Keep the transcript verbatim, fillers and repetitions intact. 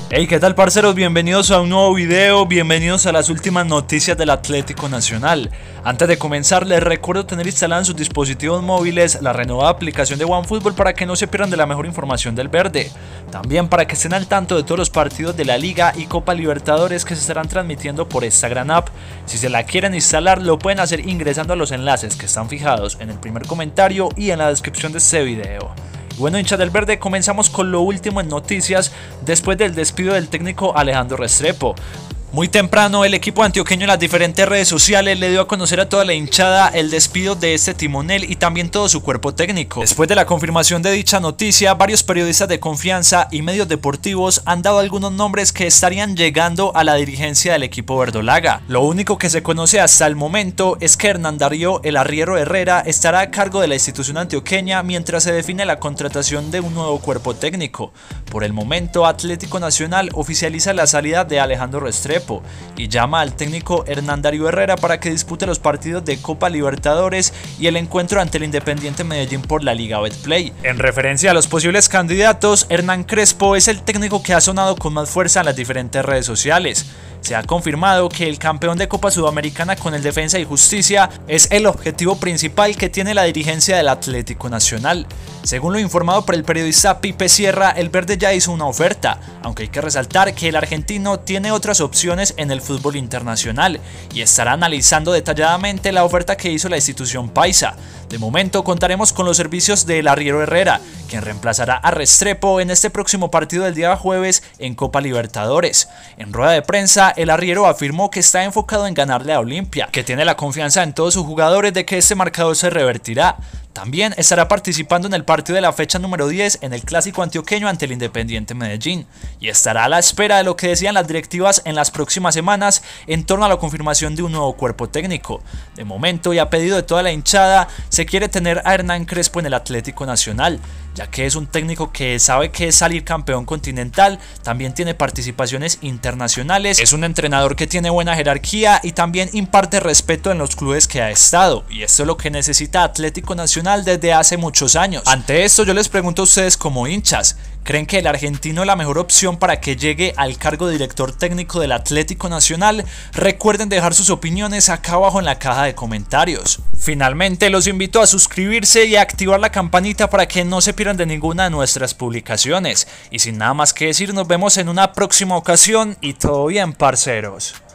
Hey, ¿qué tal, parceros? Bienvenidos a un nuevo video, bienvenidos a las últimas noticias del Atlético Nacional. Antes de comenzar, les recuerdo tener instalada en sus dispositivos móviles la renovada aplicación de OneFootball para que no se pierdan de la mejor información del verde. También para que estén al tanto de todos los partidos de la Liga y Copa Libertadores que se estarán transmitiendo por esta gran app. Si se la quieren instalar, lo pueden hacer ingresando a los enlaces que están fijados en el primer comentario y en la descripción de este video. Bueno, hinchas del verde, comenzamos con lo último en noticias después del despido del técnico Alejandro Restrepo. Muy temprano, el equipo antioqueño en las diferentes redes sociales le dio a conocer a toda la hinchada el despido de este timonel y también todo su cuerpo técnico. Después de la confirmación de dicha noticia, varios periodistas de confianza y medios deportivos han dado algunos nombres que estarían llegando a la dirigencia del equipo verdolaga. Lo único que se conoce hasta el momento es que Hernán Darío El Arriero Herrera estará a cargo de la institución antioqueña mientras se define la contratación de un nuevo cuerpo técnico. Por el momento, Atlético Nacional oficializa la salida de Alejandro Restrepo y llama al técnico Hernán Darío Herrera para que dispute los partidos de Copa Libertadores y el encuentro ante el Independiente Medellín por la Liga Betplay. En referencia a los posibles candidatos, Hernán Crespo es el técnico que ha sonado con más fuerza en las diferentes redes sociales. Se ha confirmado que el campeón de Copa Sudamericana con el Defensa y Justicia es el objetivo principal que tiene la dirigencia del Atlético Nacional. Según lo informado por el periodista Pipe Sierra, el verde ya hizo una oferta, aunque hay que resaltar que el argentino tiene otras opciones en el fútbol internacional y estará analizando detalladamente la oferta que hizo la institución paisa. De momento contaremos con los servicios de El Arriero Herrera, quien reemplazará a Restrepo en este próximo partido del día jueves en Copa Libertadores. En rueda de prensa, El Arriero afirmó que está enfocado en ganarle a Olimpia, que tiene la confianza en todos sus jugadores de que este marcador se revertirá. También estará participando en el partido de la fecha número diez en el clásico antioqueño ante el Independiente Medellín y estará a la espera de lo que decían las directivas en las próximas semanas en torno a la confirmación de un nuevo cuerpo técnico. De momento, y a pedido de toda la hinchada, se quiere tener a Hernán Crespo en el Atlético Nacional, ya que es un técnico que sabe que es salir campeón continental, también tiene participaciones internacionales, es un entrenador que tiene buena jerarquía y también imparte respeto en los clubes que ha estado, y esto es lo que necesita Atlético Nacional desde hace muchos años. Ante esto, yo les pregunto a ustedes como hinchas, ¿creen que el argentino es la mejor opción para que llegue al cargo de director técnico del Atlético Nacional? Recuerden dejar sus opiniones acá abajo en la caja de comentarios. Finalmente, los invito a suscribirse y a activar la campanita para que no se pierdan de ninguna de nuestras publicaciones. Y sin nada más que decir, nos vemos en una próxima ocasión y todo bien, parceros.